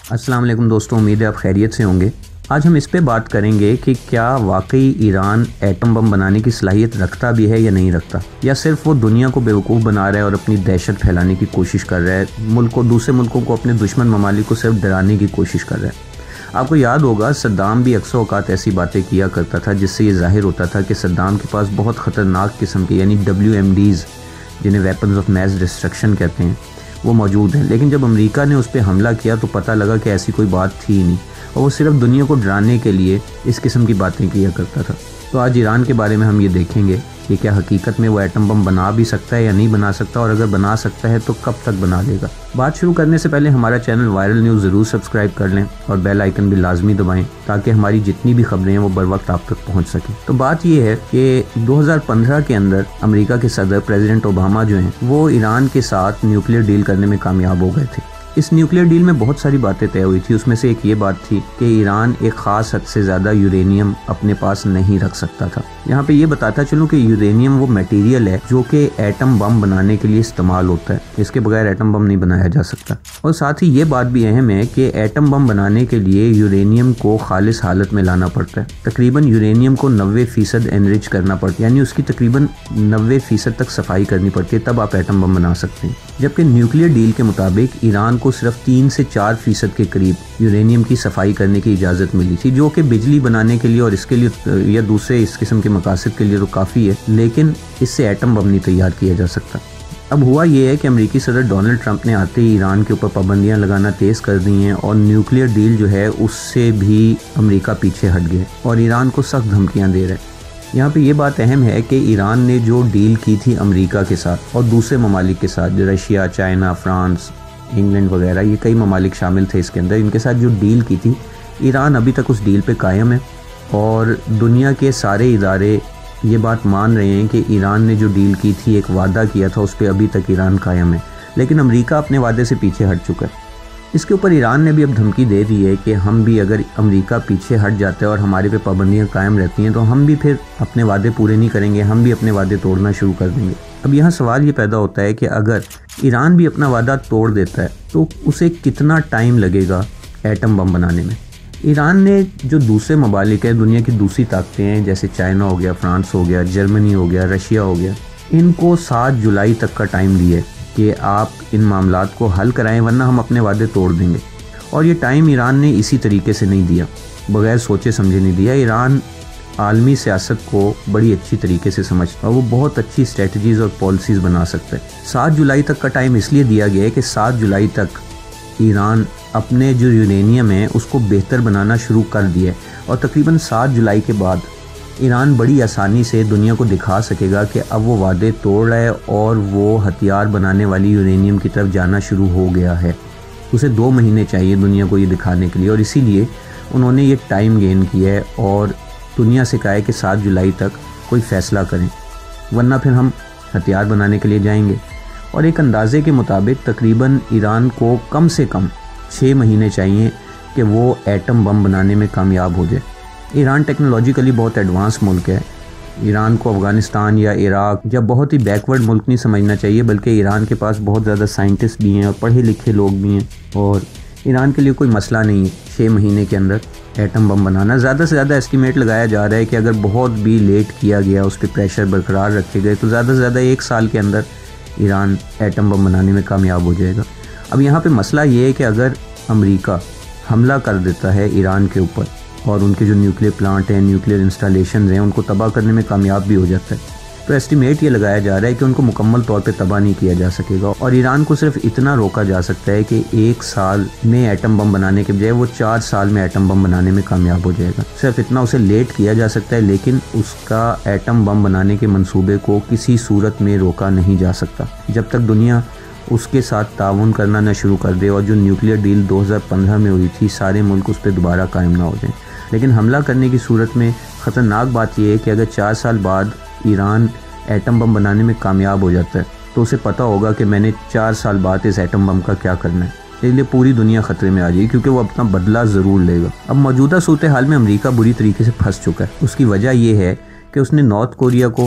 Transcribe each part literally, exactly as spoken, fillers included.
السلام علیکم دوستوں، امید ہے آپ خیریت سے ہوں گے۔ آج ہم اس پہ بات کریں گے کہ کیا واقعی ایران ایٹم بم بنانے کی صلاحیت رکھتا بھی ہے یا نہیں رکھتا، یا صرف وہ دنیا کو بیوقوف بنا رہا ہے اور اپنی دہشت پھیلانے کی کوشش کر رہا ہے، ملک کو دوسرے ملکوں کو اپنے دشمن ممالک کو صرف ڈرانے کی کوشش کر رہا ہے۔ آپ کو یاد ہوگا صدام بھی اکثر اوقات ایسی باتیں کیا کرتا تھا جس سے یہ ظاہر ہوتا تھا کہ صدام کے پاس بہت خطرناک قسم کے یعنی ڈبلیو ایم ڈیز جنہیں ویپنز آف میس ڈسٹرکشن کہتے ہیں وہ موجود ہیں، لیکن جب امریکہ نے اس پہ حملہ کیا تو پتہ لگا کہ ایسی کوئی بات تھی ہی نہیں، اور وہ صرف دنیا کو ڈرانے کے لیے اس قسم کی باتیں کیا کرتا تھا۔ تو آج ایران کے بارے میں ہم یہ دیکھیں گے کہ کیا حقیقت میں وہ ایٹم بم بنا بھی سکتا ہے یا نہیں بنا سکتا، اور اگر بنا سکتا ہے تو کب تک بنا لے گا۔ بات شروع کرنے سے پہلے ہمارا چینل وائرل نیوز ضرور سبسکرائب کر لیں اور بیل آئیکن بھی لازمی دبائیں تاکہ ہماری جتنی بھی خبریں ہیں وہ بر وقت آپ تک پہنچ سکیں۔ تو بات یہ ہے کہ دو ہزار پندرہ کے اندر امریکہ کے صدر پریزیڈنٹ اوباما جو ہیں وہ ایران کے ساتھ نیوکلیئر ڈیل کرنے میں کامیاب ہو گئے تھے۔ اس نیوکلیئر ڈیل میں بہت ساری باتیں طے ہوئی تھی، اس میں سے ایک یہ بات تھی کہ ایران ایک خاص حد سے زیادہ یورینیم اپنے پاس نہیں رکھ سکتا تھا۔ یہاں پہ یہ بتاتا چلوں کہ یورینیم وہ میٹیریل ہے جو کہ ایٹم بم بنانے کے لیے استعمال ہوتا ہے، اس کے بغیر ایٹم بم نہیں بنایا جا سکتا۔ اور ساتھ ہی یہ بات بھی اہم ہے کہ ایٹم بم بنانے کے لیے یورینیم کو خالص حالت میں لانا پڑتا ہے، تقریباً یورینیم کو نوے فیصد انریچ کرنا پڑتا ہے، یعنی اس کی تقریباً نوے فیصد تک صفائی کرنی پڑتی ہے، تب آپ ایٹم بم بنا سکتے ہیں۔ جبکہ نیوکلیئر ڈیل کے مطابق ایران کو صرف تین سے چار فیصد کے قریب یورینیم کی صفائی کرنے کی اجازت ملی تھی، جو کہ بجلی بنانے کے لیے اور اس کے لیے یا دوسرے اس قسم کے مقاصد کے لیے تو کافی ہے، لیکن اس سے ایٹم بم نہیں تیار کیا جا سکتا۔ اب ہوا یہ ہے کہ امریکی صدر ڈونلڈ ٹرمپ نے آتے ہی ایران کے اوپر پابندیاں لگانا تیز کر دی ہیں، اور نیوکلیئر ڈیل جو ہے اس سے بھی امریکہ پیچھے ہٹ گیا اور ایران کو سخت دھمکیاں دے رہا ہے۔ یہاں پہ یہ بات اہم ہے کہ ایران نے جو ڈیل کی تھی امریکہ کے ساتھ اور دوسرے ممالک کے ساتھ، جو رشیا، چائنا، فرانس، انگلینڈ وغیرہ، یہ کئی ممالک شامل تھے اس کے اندر، ان کے ساتھ جو ڈیل کی تھی ایران ابھی تک اس ڈیل پہ قائم ہے، اور دنیا کے سارے ادارے یہ بات مان رہے ہیں کہ ایران نے جو ڈیل کی تھی، ایک وعدہ کیا تھا، اس پہ ابھی تک ایران قائم ہے، لیکن امریکہ اپنے وعدے سے پیچھے ہٹ چکا ہے۔ اس کے اوپر ایران نے بھی اب دھمکی دے دی ہے کہ ہم بھی اگر امریکہ پیچھے ہٹ جاتا ہے اور ہمارے پہ پابندیاں قائم رہتی ہیں تو ہم بھی پھر اپنے وعدے پورے نہیں کریں گے، ہم بھی اپنے وعدے توڑنا شروع کر دیں گے۔ اب یہاں سوال یہ پیدا ہوتا ہے کہ اگر ایران بھی اپنا وعدہ توڑ دیتا ہے تو اسے کتنا ٹائم لگے گا ایٹم بم بنانے میں۔ ایران نے جو دوسرے ممالک ہیں، دنیا کی دوسری طاقتیں ہیں، جیسے چائنا ہو گیا، فرانس ہو گیا، جرمنی ہو گیا، رشیا ہو گیا، ان کو سات جولائی تک کا ٹائم دیا ہے کہ آپ ان معاملات کو حل کرائیں ورنہ ہم اپنے وعدے توڑ دیں گے۔ اور یہ ٹائم ایران نے اسی طریقے سے نہیں دیا، بغیر سوچے سمجھے نہیں دیا۔ ایران عالمی سیاست کو بڑی اچھی طریقے سے سمجھتا ہے، وہ بہت اچھی اسٹریٹجیز اور پالیسیز بنا سکتا ہے۔ سات جولائی تک کا ٹائم اس لیے دیا گیا ہے کہ سات جولائی تک ایران اپنے جو یورینیم ہے اس کو بہتر بنانا شروع کر دیا ہے، اور تقریباً سات جولائی کے بعد ایران بڑی آسانی سے دنیا کو دکھا سکے گا کہ اب وہ وعدے توڑ رہا ہے اور وہ ہتھیار بنانے والی یورینیم کی طرف جانا شروع ہو گیا ہے۔ اسے دو مہینے چاہیے دنیا کو یہ دکھانے کے لیے، اور اسی لیے انہوں نے یہ ٹائم گین کیا ہے اور دنیا سے کہا ہے کہ سات جولائی تک کوئی فیصلہ کریں ورنہ پھر ہم ہتھیار بنانے کے لیے جائیں گے۔ اور ایک اندازے کے مطابق تقریباً ایران کو کم سے کم چھ مہینے چاہیے کہ وہ ایٹم بم بنانے میں کامیاب ہو جائے۔ ایران ٹیکنالوجیکلی بہت ایڈوانس ملک ہے، ایران کو افغانستان یا عراق یا بہت ہی بیکورڈ ملک نہیں سمجھنا چاہیے، بلکہ ایران کے پاس بہت زیادہ سائنٹسٹ بھی ہیں اور پڑھے لکھے لوگ بھی ہیں، اور ایران کے لیے کوئی مسئلہ نہیں ہے چھ مہینے کے اندر ایٹم بم بنانا۔ زیادہ سے زیادہ اسٹیمیٹ لگایا جا رہا ہے کہ اگر بہت بھی لیٹ کیا گیا، اس پہ پریشر برقرار رکھے گئے، تو زیادہ سے زیادہ ایک سال کے اندر ایران ایٹم بم بنانے میں کامیاب ہو جائے گا۔ اب یہاں پہ مسئلہ یہ ہے کہ اگر امریکہ حملہ کر دیتا ہے ایران کے اوپر اور ان کے جو نیوکلیئر پلانٹ ہیں، نیوکلیئر انسٹالیشنز ہیں، ان کو تباہ کرنے میں کامیاب بھی ہو جاتا ہے، تو ایسٹیمیٹ یہ لگایا جا رہا ہے کہ ان کو مکمل طور پہ تباہ نہیں کیا جا سکے گا، اور ایران کو صرف اتنا روکا جا سکتا ہے کہ ایک سال میں ایٹم بم بنانے کے بجائے وہ چار سال میں ایٹم بم بنانے میں کامیاب ہو جائے گا۔ صرف اتنا اسے لیٹ کیا جا سکتا ہے، لیکن اس کا ایٹم بم بنانے کے منصوبے کو کسی صورت میں روکا نہیں جا سکتا جب تک دنیا اس کے ساتھ تعاون کرنا نہ شروع کر دے، اور جو نیوکلیئر ڈیل دو ہزار پندرہ میں ہوئی تھی سارے ملک اس پہ دوبارہ قائم نہ ہو جائیں۔ لیکن حملہ کرنے کی صورت میں خطرناک بات یہ ہے کہ اگر چار سال بعد ایران ایٹم بم بنانے میں کامیاب ہو جاتا ہے تو اسے پتہ ہوگا کہ میں نے چار سال بعد اس ایٹم بم کا کیا کرنا ہے، اس لیے پوری دنیا خطرے میں آ جائے گی، کیونکہ وہ اپنا بدلہ ضرور لے گا۔ اب موجودہ صورتحال میں امریکہ بری طریقے سے پھنس چکا ہے۔ اس کی وجہ یہ ہے کہ اس نے نارتھ کوریا کو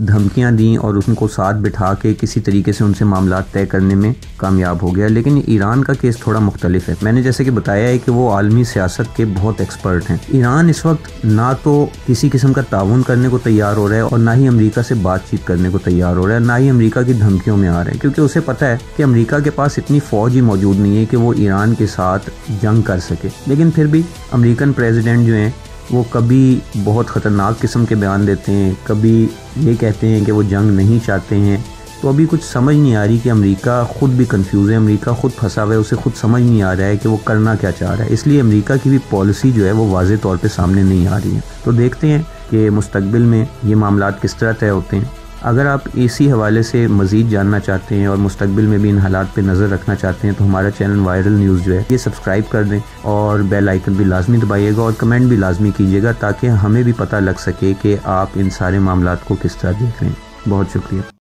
دھمکیاں دیں اور ان کو ساتھ بٹھا کے کسی طریقے سے ان سے معاملات طے کرنے میں کامیاب ہو گیا۔ لیکن ایران کا کیس تھوڑا مختلف ہے۔ میں نے جیسے کہ بتایا ہے کہ وہ عالمی سیاست کے بہت ایکسپرٹ ہیں۔ ایران اس وقت نہ تو کسی قسم کا تعاون کرنے کو تیار ہو رہا ہے اور نہ ہی امریکہ سے بات چیت کرنے کو تیار ہو رہا ہے، نہ ہی امریکہ کی دھمکیوں میں آ رہے ہیں، کیونکہ اسے پتہ ہے کہ امریکہ کے پاس اتنی فوج ہی موجود نہیں ہے کہ وہ ایران کے ساتھ جنگ کر سکے۔ لیکن پھر بھی امریکن پریزیڈنٹ جو ہیں وہ کبھی بہت خطرناک قسم کے بیان دیتے ہیں، کبھی یہ کہتے ہیں کہ وہ جنگ نہیں چاہتے ہیں۔ تو ابھی کچھ سمجھ نہیں آ رہی کہ امریکہ خود بھی کنفیوز ہے، امریکہ خود پھنسا ہوا ہے، اسے خود سمجھ نہیں آ رہا ہے کہ وہ کرنا کیا چاہ رہا ہے۔ اس لیے امریکہ کی بھی پالیسی جو ہے وہ واضح طور پہ سامنے نہیں آ رہی ہے۔ تو دیکھتے ہیں کہ مستقبل میں یہ معاملات کس طرح طے ہوتے ہیں۔ اگر آپ اسی حوالے سے مزید جاننا چاہتے ہیں اور مستقبل میں بھی ان حالات پہ نظر رکھنا چاہتے ہیں تو ہمارا چینل وائرل نیوز جو ہے یہ سبسکرائب کر دیں اور بیل آئیکن بھی لازمی دبائیے گا اور کمنٹ بھی لازمی کیجیے گا تاکہ ہمیں بھی پتہ لگ سکے کہ آپ ان سارے معاملات کو کس طرح دیکھ رہے ہیں۔ بہت شکریہ۔